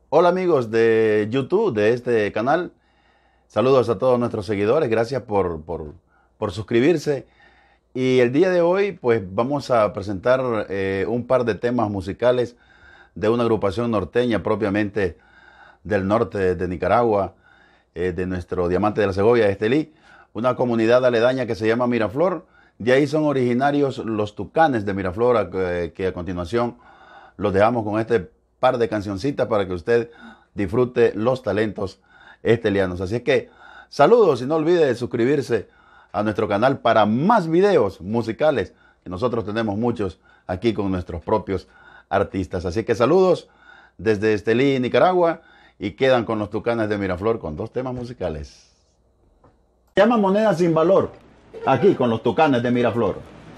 Hola amigos de YouTube, de este canal. Saludos a todos nuestros seguidores. Gracias por suscribirse. Y el día de hoy pues vamos a presentar un par de temas musicales de una agrupación norteña propiamente del norte de Nicaragua, de nuestro Diamante de la Segovia, Estelí, una comunidad aledaña que se llama Miraflor. De ahí son originarios los Tucanes de Miraflor, que a continuación los dejamos con este par de cancioncitas para que usted disfrute los talentos estelianos. Así es que saludos y no olvide suscribirse a nuestro canal para más videos musicales, que nosotros tenemos muchos aquí con nuestros propios artistas. Así que saludos desde Estelí, Nicaragua, y quedan con los Tucanes de Miraflor con dos temas musicales. Se llama Moneda sin Valor, aquí con los Tucanes de Miraflor.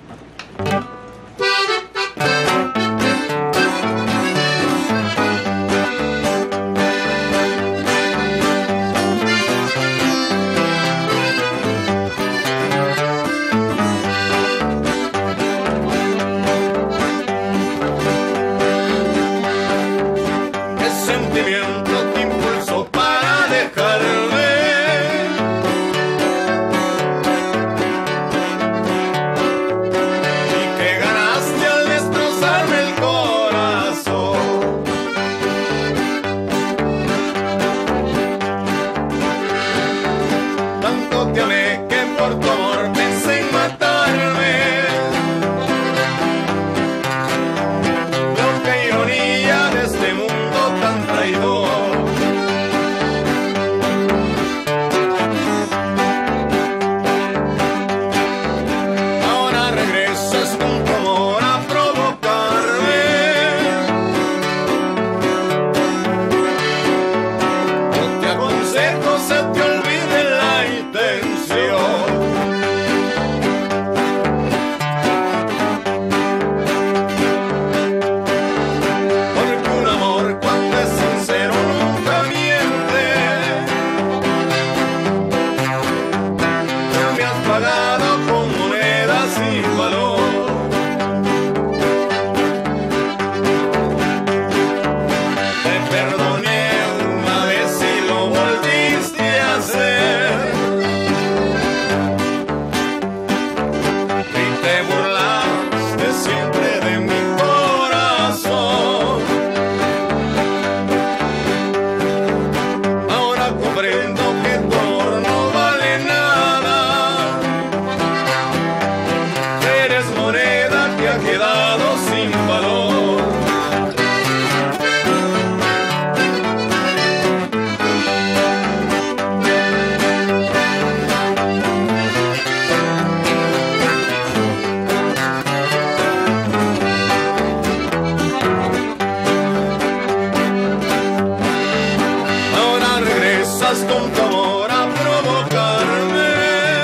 Con tu amor a provocarme,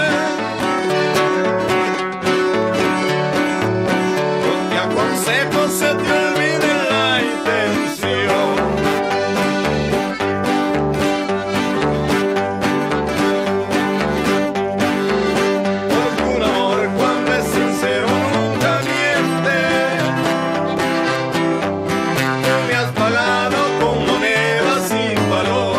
yo te aconsejo se te olvide la intención. Porque un amor cuando es sincero nunca miente. Me has pagado con monedas sin valor.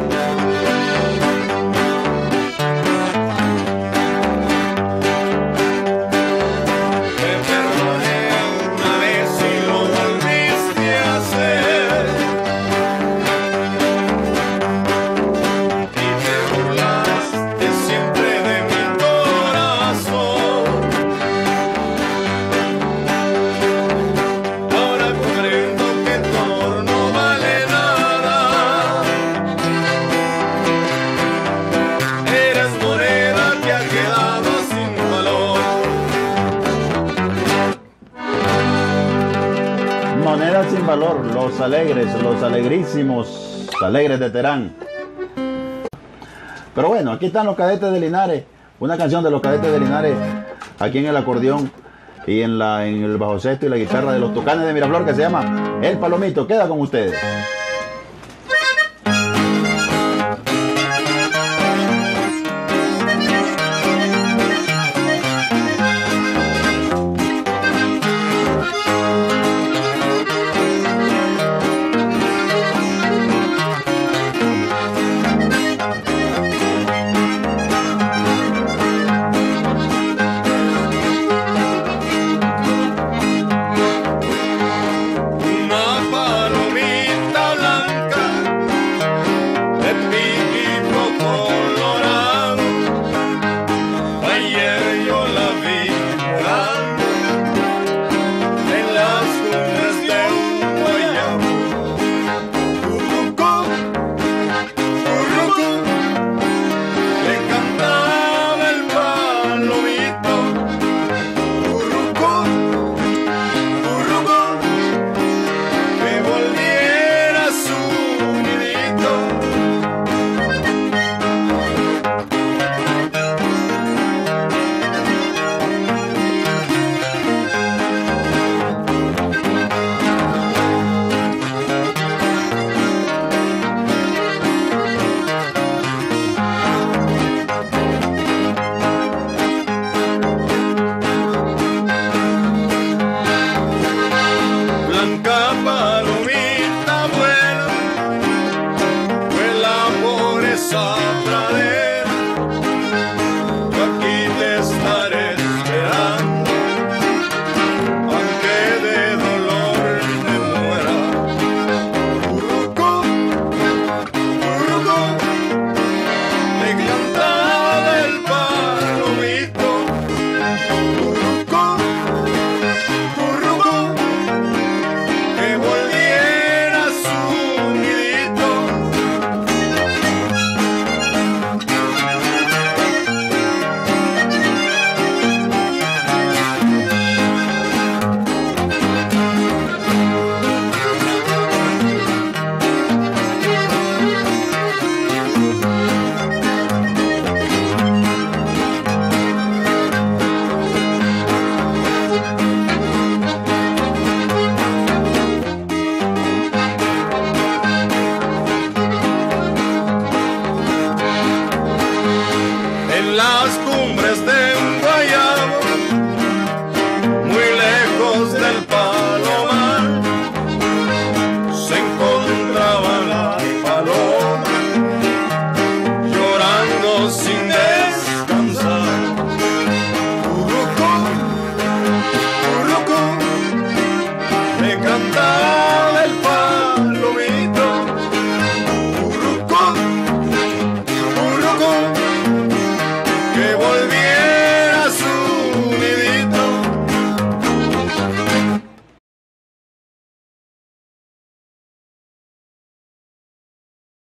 Moneda sin Valor, los alegres, los alegrísimos, alegres de Terán. Pero bueno, aquí están los Cadetes de Linares, una canción de los Cadetes de Linares, aquí en el acordeón y en el bajo sexto y la guitarra de los Tucanes de Miraflor, que se llama El Palomito. Queda con ustedes. culpa.